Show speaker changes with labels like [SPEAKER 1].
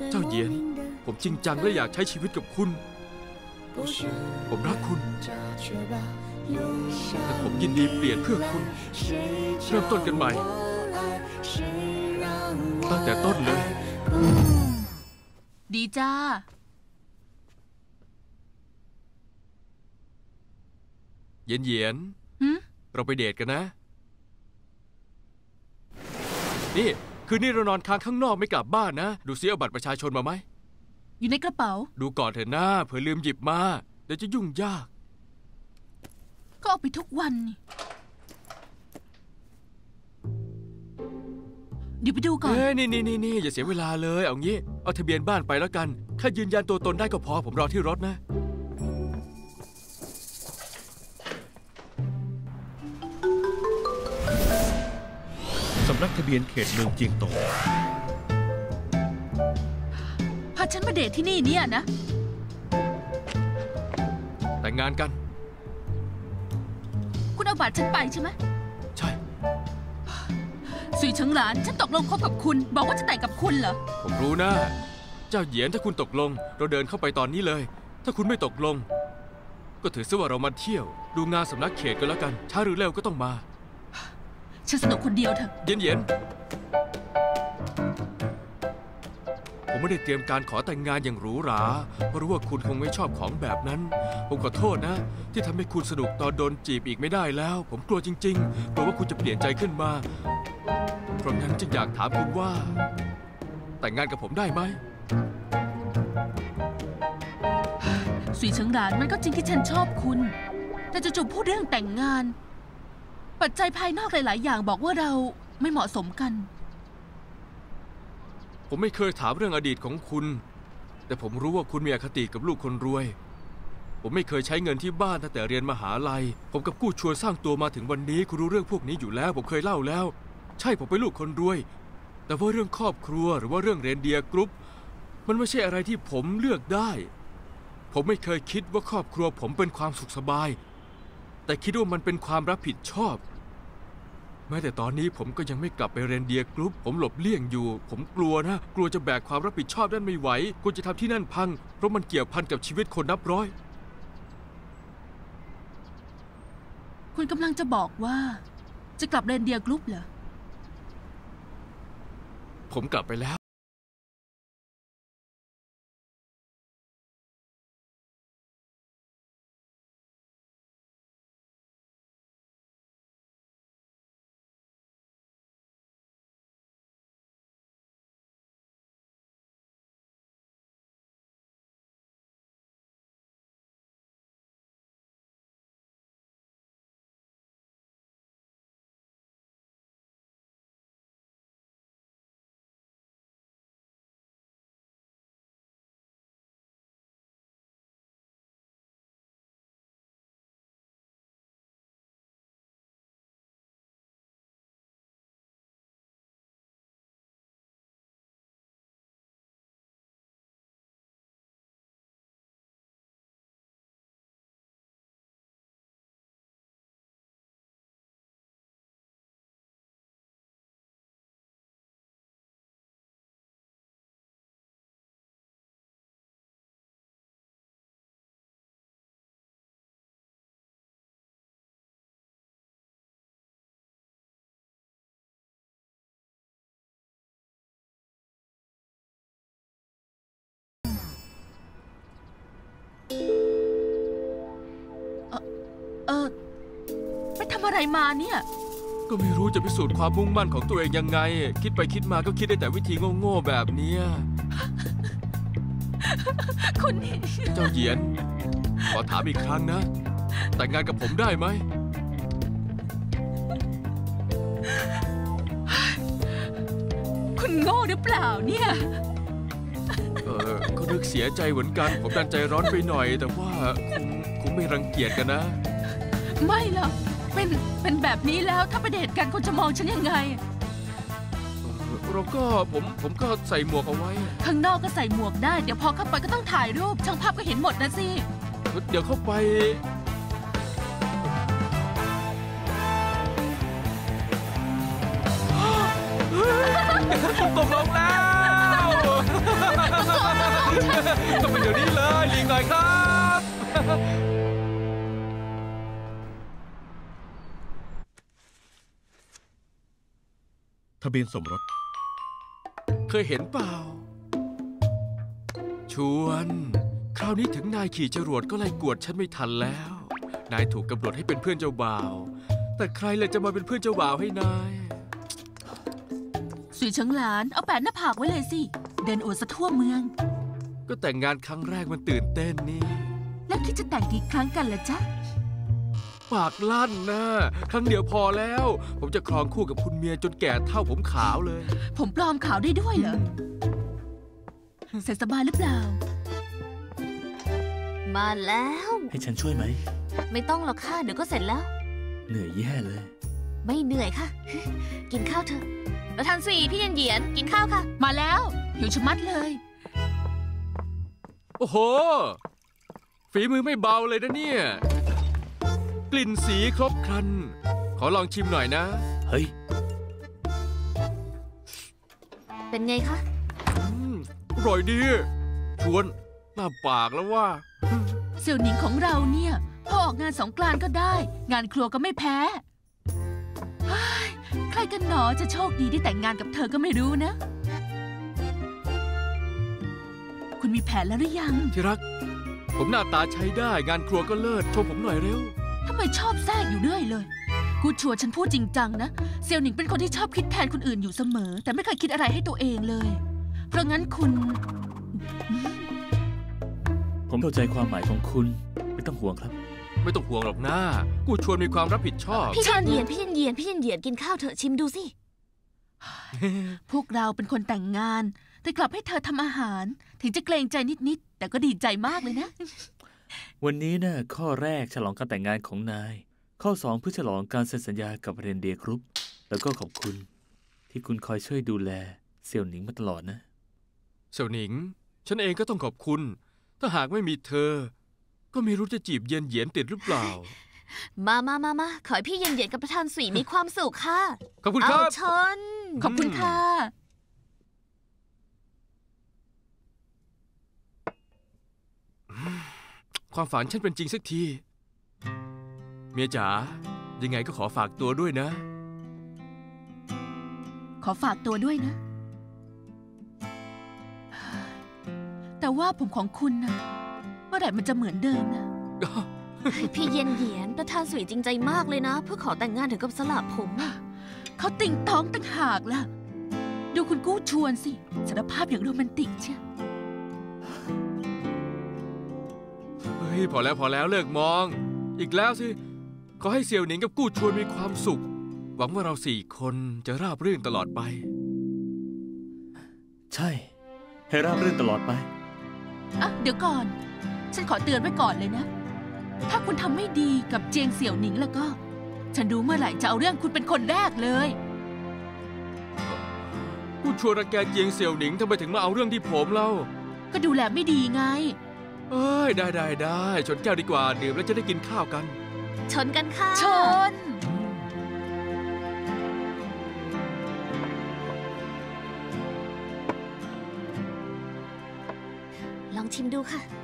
[SPEAKER 1] เจ้าเหยียนผมจริงจังและอยากใช้ชีวิตกับคุณผมรักคุณแต่ผมยินดีเปลี่ยนเพื่อคุณเริ่มต้นกันใหม่ตั้งแต่ต้นเลย
[SPEAKER 2] ดีจ้า
[SPEAKER 1] เหยียนเราไปเดทกันนะนี่คืนนี้เรานอนค้างข้างนอกไม่กลับบ้านนะดูซิเอาบัตรประชาชนมาไหม
[SPEAKER 2] อยู่ในกระเป๋า
[SPEAKER 1] ดูก่อนเถอะนะเผื่อลืมหยิบมาเดี๋ยวจะยุ่งยาก
[SPEAKER 2] ก็เอาไปทุกวันเดี๋ยวไปดูก่อน
[SPEAKER 1] นี่อย่าเสียเวลาเลยเอางี้เอาทะเบียนบ้านไปแล้วกันแค่ยืนยันตัวตนได้ก็พอผมรอที่รถนะ
[SPEAKER 3] สำนักทะเบียนเขตเมืองเจียงโต
[SPEAKER 2] พาฉันมาเดทที่นี่เนี่ยนะ
[SPEAKER 1] แต่งงานกัน
[SPEAKER 2] คุณเอาบัตรฉันไปใช่ไหม
[SPEAKER 1] ใช่
[SPEAKER 2] สุยเฉิงหลานฉันตกลงคบกับคุณบอกว่าจะแต่งกับคุณเหรอ
[SPEAKER 1] ผมรู้นะเจ้าเหยียนถ้าคุณตกลงเราเดินเข้าไปตอนนี้เลยถ้าคุณไม่ตกลงก็ถือซะว่าเรามาเที่ยวดูงานสำนักเขตกันแล้วกันช้าหรือเร็วก็ต้องมา
[SPEAKER 2] ฉันสนุกคนเดียวเถอะ
[SPEAKER 1] เหยียนผมไม่ได้เตรียมการขอแต่งงานอย่างหรูหราเพราะรู้ว่าคุณคงไม่ชอบของแบบนั้นผมขอโทษนะที่ทำให้คุณสนุกตอนโดนจีบอีกไม่ได้แล้วผมกลัวจริงๆกลัวว่าคุณจะเปลี่ยนใจขึ้นมาเพราะงั้นจึงอยากถามคุณว่าแต่งงานกับผมได้ไหม
[SPEAKER 2] สุยเฉิงหลานมันก็จริงที่ฉันชอบคุณแต่จู่ๆพูดเรื่องแต่งงานปัจจัยภายนอกหลายๆอย่างบอกว่าเราไม่เหมาะสมกัน
[SPEAKER 1] ผมไม่เคยถามเรื่องอดีตของคุณแต่ผมรู้ว่าคุณมีอคติกับลูกคนรวยผมไม่เคยใช้เงินที่บ้านตั้งแต่เรียนมหาลัยผมกับกู้ชวนสร้างตัวมาถึงวันนี้คุณรู้เรื่องพวกนี้อยู่แล้วผมเคยเล่าแล้วใช่ผมเป็นลูกคนรวยแต่ว่าเรื่องครอบครัวหรือว่าเรื่องเรนเดียร์กรุ๊ปมันไม่ใช่อะไรที่ผมเลือกได้ผมไม่เคยคิดว่าครอบครัวผมเป็นความสุขสบายแต่คิดว่ามันเป็นความรับผิดชอบแม้แต่ตอนนี้ผมก็ยังไม่กลับไปเรนเดียร์กรุ๊ปผมหลบเลี่ยงอยู่ผมกลัวนะกลัวจะแบกความรับผิดชอบนั้นไม่ไหวกลัวจะทำที่นั่นพังเพราะมันเกี่ยวพันกับชีวิตคนนับร้อย
[SPEAKER 2] คุณกำลังจะบอกว่าจะกลับเรนเดียร์กรุ๊ปเหรอ
[SPEAKER 1] ผมกลับไปแล้ว
[SPEAKER 2] ไปทำอะไรมาเนี่ย
[SPEAKER 1] ก็ไม่รู้จะพิสูจน์ความมุ่งมั่นของตัวเองยังไงคิดไปคิดมาก็คิดได้แต่วิธีโง่ๆแบบนี้
[SPEAKER 2] คุณ
[SPEAKER 1] เจ้าเหยียนขอถามอีกครั้งนะแต่งงานกับผมได้ไหม
[SPEAKER 2] คุณโง่หรือเปล่าเนี่ย
[SPEAKER 1] ก็นึกเสียใจเหมือนกันผมดันใจร้อนไปหน่อยแต่ว่าคงไม่รังเกียจกันนะ
[SPEAKER 2] ไม่หรอกเป็นแบบนี้แล้วถ้าไปเดทกันคุณจะมองฉันยังไง
[SPEAKER 1] เราก็ผมก็ใส่หมวกเอาไว้
[SPEAKER 2] ข้างนอกก็ใส่หมวกได้เดี๋ยวพอเข้าไปก็ต้องถ่ายรูปช่างภาพก็เห็นหมดนะสิ
[SPEAKER 1] เดี๋ยวเข้าไปผมตกลงแล้วทำไมเดี๋ยวนี้เลยหลีกหน่อยครับ
[SPEAKER 3] ทะเบียนสมรส
[SPEAKER 1] เคยเห็นเปล่า ชวน คราวนี้ถึงนายขี่จรวดก็ไล่กวดฉันไม่ทันแล้ว นายถูกกำหนดให้เป็นเพื่อนเจ้าบ่าว แต่ใครเลยจะมาเป็นเพื่อนเจ้าบ่าวให้นาย
[SPEAKER 2] สุยเฉิงหลานเอาแปะหน้าผากไว้เลยสิ เดินอวดซะทั่วเมือง
[SPEAKER 1] ก็แต่งงานครั้งแรกมันตื่นเต้นนี่
[SPEAKER 2] แล้วคิดจะแต่งกี่ครั้งกันล่ะจ๊ะ
[SPEAKER 1] ปากลั่นนะครั้งเดียวพอแล้ว ผมจะครองคู่กับคุณเมียจนแก่เท่าผมขาวเลย
[SPEAKER 2] ผมปลอมขาวได้ด้วยเหรอเสร็จสบายหรือเปล่า
[SPEAKER 4] มาแล้ว
[SPEAKER 5] ให้ฉันช่วยไหม
[SPEAKER 4] ไม่ต้องหรอกค่ะเดี๋ยวก็เสร็จแล้ว
[SPEAKER 5] เหนื่อยแย่เลย
[SPEAKER 4] ไม่เหนื่อยค่ะ กินข้าวเถอะประธานสี่พี่เหยียนกินข้าวค่ะ
[SPEAKER 2] มาแล้วหิวชะมัดเลย
[SPEAKER 1] โอ้โห ฝีมือไม่เบาเลยนะเนี่ย กลิ่นสีครบครัน ขอลองชิมหน่อยนะ
[SPEAKER 5] เฮ้ย
[SPEAKER 4] เป็นไงคะ
[SPEAKER 1] อร่อยดี ชวนหน้าปากแล้วว่า
[SPEAKER 2] เสี่ยวหนิงของเราเนี่ยพอออกงานสงกรานต์ก็ได้ งานครัวก็ไม่แพ้เฮ้ยใครกันหนอจะโชคดีที่แต่งงานกับเธอก็ไม่รู้นะ คุณมีแผนแล้วหรือยัง
[SPEAKER 1] ที่รัก ผมหน้าตาใช้ได้ งานครัวก็เลิศชมผมหน่อยเร็ว
[SPEAKER 2] ทำไมชอบแทรกอยู่เรื่อยเลย กูชัวร์ฉันพูดจริงจังนะ เสี่ยวหนิงเป็นคนที่ชอบคิดแทนคนอื่นอยู่เสมอ แต่ไม่เคยคิดอะไรให้ตัวเองเลย เพราะงั้นคุณ
[SPEAKER 5] ผมเข้าใจความหมายของคุณ ไม่ต้องห่วงครับ
[SPEAKER 1] ไม่ต้องห่วงหรอกนะกูชวนมีความรับผิดชอบ
[SPEAKER 4] พี่เหยียนกินข้าวเถอะชิมดูสิ
[SPEAKER 2] พวกเราเป็นคนแต่งงาน แต่กลับให้เธอทำอาหาร ถึงจะเกรงใจนิดๆแต่ก็ดีใจมากเลยนะ
[SPEAKER 5] วันนี้น่ะข้อแรกฉลองการแต่งงานของนาย ข้อ2เพื่อฉลองการเซ็นสัญญากับเรนเดียร์กรุ๊ปแล้วก็ขอบคุณ ที่คุณคอยช่วยดูแลเสี่ยวหนิงมาตลอดนะ
[SPEAKER 1] เสี่ยวหนิง ฉันเองก็ต้องขอบคุณ ถ้าหากไม่มีเธอ ก็ไม่รู้จะจีบเย็นเหยียนติดหรือเปล่า
[SPEAKER 4] มาขอให้พี่เหยียนกับประธานสี่มีความสุขค่ะ
[SPEAKER 1] ขอบคุณครับ
[SPEAKER 4] เอาชน
[SPEAKER 2] ขอบคุณค่ะ
[SPEAKER 1] ความฝันฉันเป็นจริงสักที เมียจ๋า ยังไงก็ขอฝากตัวด้วยนะ
[SPEAKER 2] ขอฝากตัวด้วยนะ แต่ว่าผมของคุณนะเมื่อไหร่มันจะเหมือนเดิมนะ
[SPEAKER 4] พี่เหยียนประธานสวยจริงใจมากเลยนะ เพื่อขอแต่งงานถึงกับสละผมอะ
[SPEAKER 2] เขาติ่งท้องตั้งหากล่ะ ดูคุณกู้ชวนสิสารภาพอย่างโรแมนติกเชียว
[SPEAKER 1] เฮ้ยพอแล้วเลิกมอง อีกแล้วสิ ขอให้เสี่ยวหนิงกับกู้ชวนมีความสุข หวังว่าเรา4 คนจะราบรื่นตลอดไป
[SPEAKER 5] ใช่ ให้ราบรื่นตลอดไป
[SPEAKER 2] อ่ะเดี๋ยวก่อน ฉันขอเตือนไว้ก่อนเลยนะ ถ้าคุณทำไม่ดีกับเจียงเสี่ยวหนิงแล้วก็ ฉันรู้เมื่อไหร่จะเอาเรื่องคุณเป็นคนแรกเลย
[SPEAKER 1] กู้ชวนรังแกเจียงเสี่ยวหนิงทำไมถึงมาเอาเรื่องที่ผมเล่า
[SPEAKER 2] ก็ดูแลไม่ดีไง
[SPEAKER 1] เอ้ยได้ชนแก้วดีกว่าดื่มแล้วจะได้กินข้าวกัน
[SPEAKER 4] ชนกันค่ะ
[SPEAKER 2] ชน
[SPEAKER 4] ลองชิมดูค่ะ